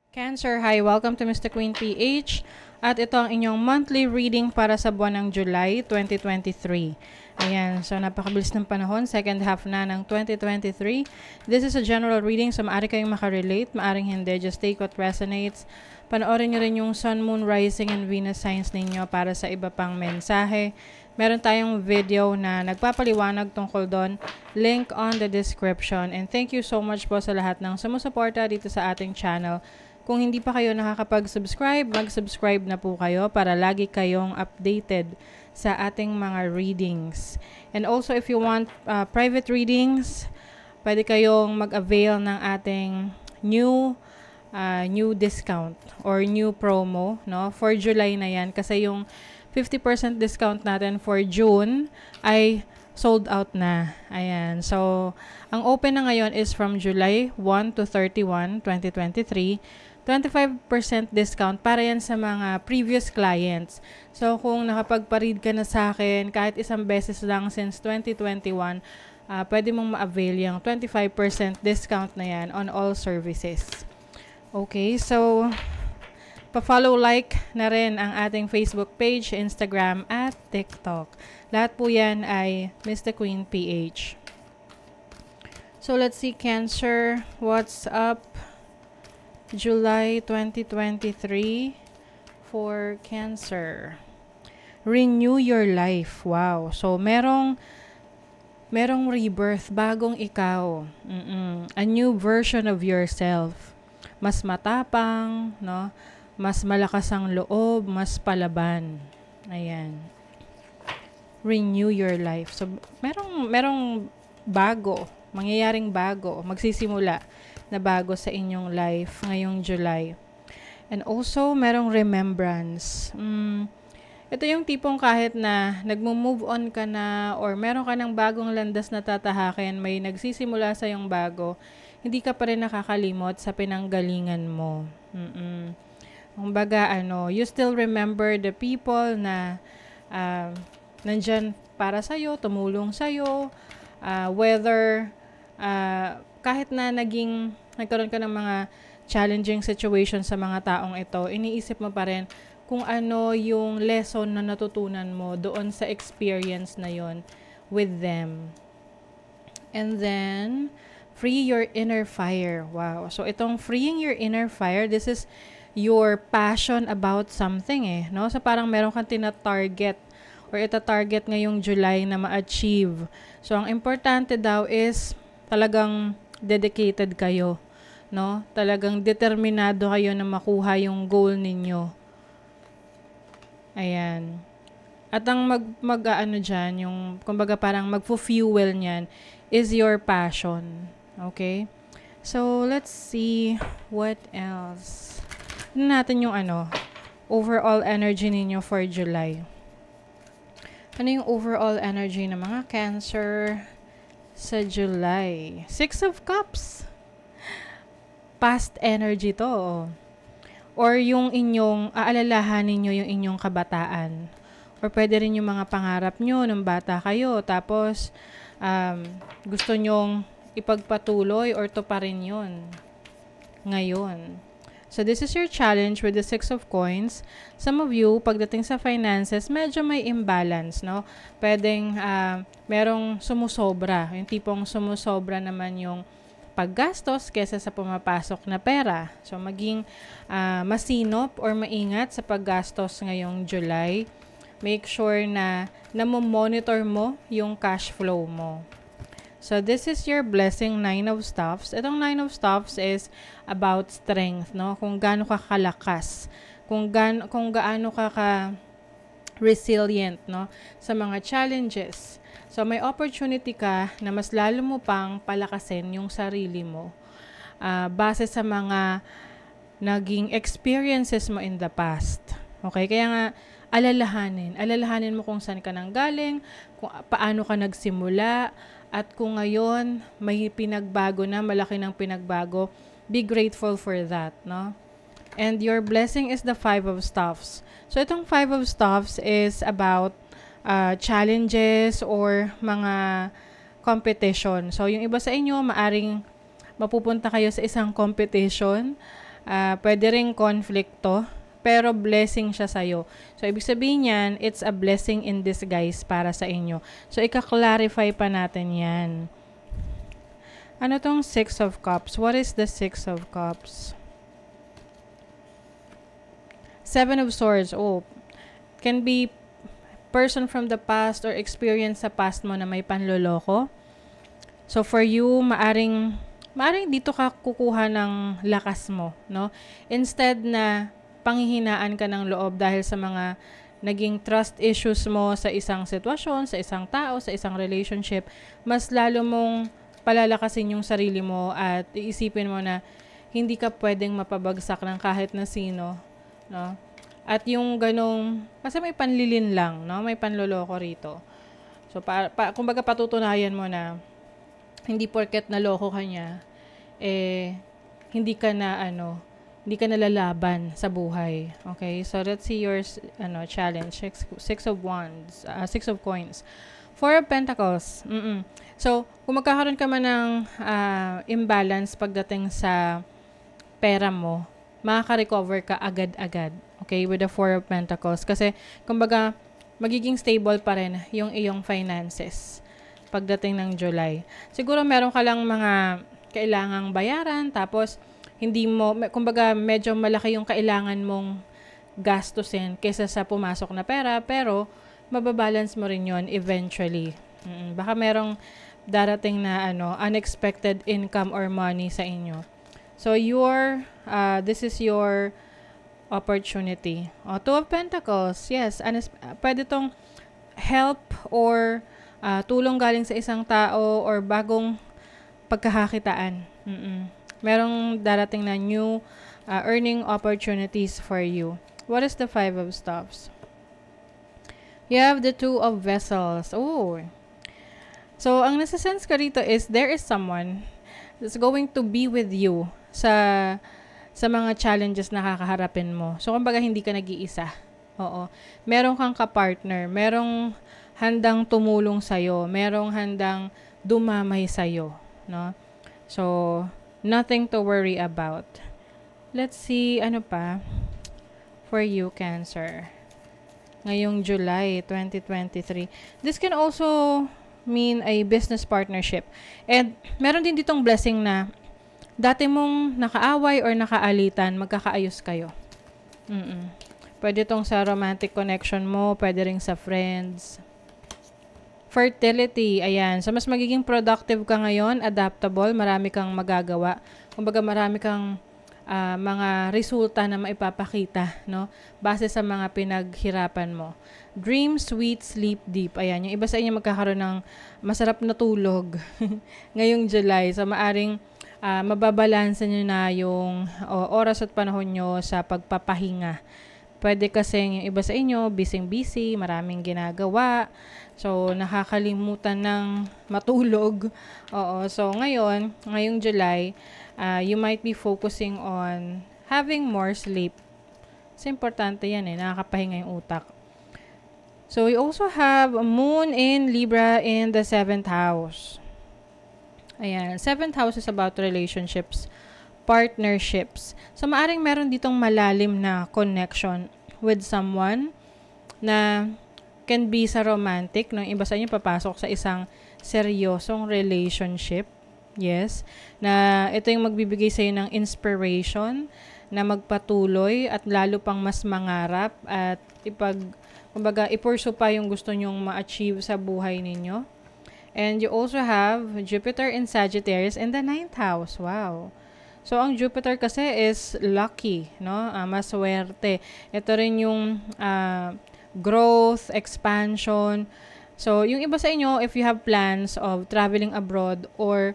Cancer, hi! Welcome to Mr. Queen PH. At ito ang inyong monthly reading para sa buwan ng July 2023. Ayan, so napakabilis ng panahon, second half na ng 2023. This is a general reading, so maaari kayong makarelate, maaring hindi, just take what resonates. Panoorin nyo rin yung Sun, Moon, Rising, and Venus signs ninyo para sa iba pang mensahe. Meron tayong video na nagpapaliwanag tungkol doon. Link on the description. And thank you so much po sa lahat ng sumusuporta dito sa ating channel. Kung hindi pa kayo nakakapag-subscribe, mag-subscribe na po kayo para lagi kayong updated sa ating mga readings. And also, if you want private readings, pwede kayong mag-avail ng ating new discount or new promo, no? For July na yan kasi yung 50% discount natin for June ay sold out na. Ayan. So, ang open na ngayon is from July 1 to 31, 2023. 25% discount para yan sa mga previous clients. So, kung nakapagpa-read ka na sa akin, kahit isang beses lang since 2021, pwede mong ma-avail yung 25% discount na yan on all services. Okay, so, pa-follow, like na rin ang ating Facebook page, Instagram, at TikTok. Lahat po yan ay Mr. Queen PH. So, let's see, Cancer, what's up? July 2023 for Cancer. Renew your life. Wow. So, merong rebirth, bagong ikaw. A new version of yourself. Mas matapang, no? Mas malakas ang loob, mas palaban. Ayan. Renew your life. So, merong bago, mangyayaring bago, magsisimula na bago sa inyong life ngayong July. And also, merong remembrance. Ito yung tipong kahit na nagmo-move on ka na or meron ka ng bagong landas na tatahakin, may nagsisimula sa yung bago, hindi ka pa rin nakakalimot sa pinanggalingan mo. Kumbaga, you still remember the people na nandyan para sa'yo, tumulong sa'yo, whether kahit na nagkaroon ka ng mga challenging situation sa mga taong ito, iniisip mo pa rin kung ano yung lesson na natutunan mo doon sa experience na yon with them. And then, free your inner fire. Wow. So, itong freeing your inner fire, this is your passion about something no? So, parang meron kang tina-target or ita-target ngayong July na ma-achieve. So, ang importante daw is talagang dedicated kayo, no? Talagang determinado kayo na makuha yung goal ninyo. Ayan. At ang dyan, yung kumbaga parang magfu-fuel niyan is your passion. Okay? So, let's see what else. Ano natin yung overall energy ninyo for July. Ano yung overall energy ng mga Cancer sa July? 6 of Cups. Past energy to. Or yung inyong, aalalahanin nyo yung inyong kabataan. Or pwede rin yung mga pangarap nyo nung bata kayo. Tapos, gusto nyong ipagpatuloy or tuparin yun ngayon. So, this is your challenge with the 6 of Coins. Some of you, pagdating sa finances, medyo may imbalance, no? Pwedeng, merong sumusobra. Yung tipong sumusobra naman yung paggastos kesa sa pumapasok na pera. So, maging masinop or maingat sa paggastos ngayong July. Make sure na namomonitor mo yung cash flow mo. So, this is your blessing, 9 of Staffs. Itong 9 of Staffs is about strength, no? Kung gaano ka kalakas, kung gaano ka resilient, no? Sa mga challenges. So, may opportunity ka na mas lalo mo pang palakasin yung sarili mo base sa mga naging experiences mo in the past. Okay? Kaya nga, alalahanin mo kung saan ka nanggaling, kung paano ka nagsimula, at kung ngayon may pinagbago na, malaki ng pinagbago, be grateful for that, no? And your blessing is the 5 of Staffs. So, itong 5 of Staffs is about challenges or mga competition. So, yung iba sa inyo, maaring mapupunta kayo sa isang competition Pwede ring konflikto, pero blessing siya sa'yo. So, ibig sabihin yan, it's a blessing in disguise para sa inyo. So, ika-clarify pa natin yan. Ano tong Six of Cups? What is the Six of Cups? Seven of Swords. Oh, can be person from the past or experience sa past mo na may panloloko. So, for you, maaring dito ka kukuha ng lakas mo, no? Instead na panghihinaan ka ng loob dahil sa mga naging trust issues mo sa isang sitwasyon, sa isang tao, sa isang relationship, mas lalo mong palalakasin yung sarili mo at iisipin mo na hindi ka pwedeng mapabagsak ng kahit na sino, no? At yung ganong, kasi may panlilin lang, no? May panloloko rito. So, kumbaga patutunayan mo na hindi porket naloko ka niya, hindi ka nalalaban sa buhay. Okay? So, let's see your challenge. Six of Wands, Six of Coins. Four of Pentacles. So, kung magkakaroon ka man ng imbalance pagdating sa pera mo, makaka-recover ka agad-agad. Okay? With the Four of Pentacles. Kasi, kumbaga, magiging stable pa rin yung iyong finances pagdating ng July. Siguro meron ka lang mga kailangang bayaran, tapos hindi mo, kumbaga medyo malaki yung kailangan mong gastusin kaysa sa pumasok na pera, pero mababalance mo rin yon eventually. Baka merong darating na unexpected income or money sa inyo. So this is your opportunity. Two of Pentacles, yes, pwede tong help or tulong galing sa isang tao or bagong pagkakakitaan. Merong darating na new earning opportunities for you. What is the Five of Cups? You have the Two of Vessels. Oh. So, ang nasa-sense ko rito is there is someone that's going to be with you sa mga challenges na kakaharapin mo. So, kumbaga hindi ka nag-iisa. Oo. Meron kang ka-partner. Merong handang tumulong sa'yo. Merong handang dumamay sa'yo. No? So, nothing to worry about. Let's see, ano pa for you, Cancer. Ngayong July 2023. This can also mean a business partnership. And meron din ditong blessing na dati mong nakaaway or nakaalitan, magkakaayos kayo. Pwede tong sa romantic connection mo, pwede rin sa friends. Fertility, ayan. So, mas magiging productive ka ngayon, adaptable, marami kang magagawa. Kumbaga, marami kang mga resulta na maipapakita, no? Base sa mga pinaghirapan mo. Dream, sweet, sleep deep. Ayan, yung iba sa inyo magkakaroon ng masarap na tulog ngayong July. So, maaring mababalansa nyo na yung oras at panahon nyo sa pagpapahinga. Pwede kasi yung iba sa inyo, busy-busy, maraming ginagawa. So, nakakalimutan ng matulog. Oo. So, ngayong July, you might be focusing on having more sleep. Kasi importante yan nakakapahinga yung utak. So, we also have Moon in Libra in the 7th house. Ayan. 7th house is about relationships, partnerships. So, maaring meron ditong malalim na connection with someone na can be sa romantic, no? Iba sa inyo papasok sa isang seryosong relationship. Yes. Na ito yung magbibigay sa iyo ng inspiration na magpatuloy at lalo pang mas mangarap at i-pursue pa yung gusto nyong ma-achieve sa buhay ninyo. And you also have Jupiter in Sagittarius in the 9th house. Wow. So, ang Jupiter kasi is lucky, no? Maswerte. Ito rin yung growth, expansion. So, yung iba sa inyo, if you have plans of traveling abroad or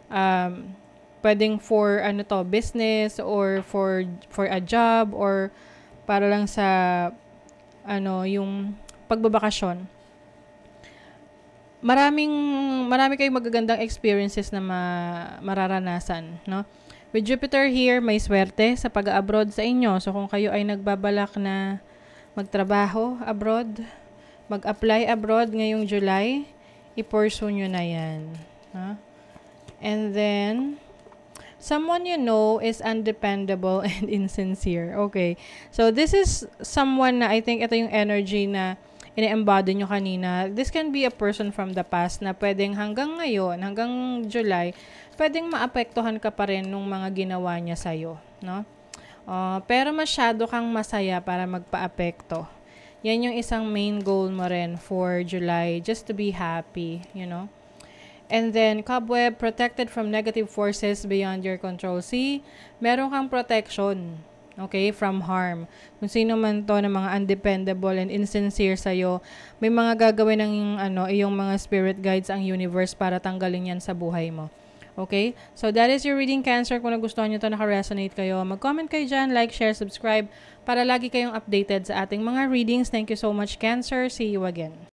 pwedeng for business or for a job or para lang sa yung pagbabakasyon. Marami kayong magagandang experiences na mararanasan, no? With Jupiter here, may swerte sa pag-abroad sa inyo. So, kung kayo ay nagbabalak na magtrabaho abroad, mag-apply abroad ngayong July, i-pursue nyo na yan. Ha? And then, Someone you know is undependable and insincere. Okay. So, this is someone na I think ito yung energy na ini-embody nyo kanina. This can be a person from the past na pwedeng hanggang ngayon, hanggang July, pwedeng maapektuhan ka pa rin nung mga ginawa niya sa'yo. No? Pero masyado kang masaya para magpa-apekto. Yan yung isang main goal mo rin for July. Just to be happy, you know. And then, cobweb, protected from negative forces beyond your control. See, meron kang protection, okay, from harm. Kung sino man to na mga undependable and insincere sa'yo, may mga gagawin ng iyong mga spirit guides ang universe para tanggalin yan sa buhay mo. Okay? So, that is your reading, Cancer. Kung nagustuhan nyo to, naka-resonate kayo, mag-comment kayo dyan, like, share, subscribe, para lagi kayong updated sa ating mga readings. Thank you so much, Cancer. See you again.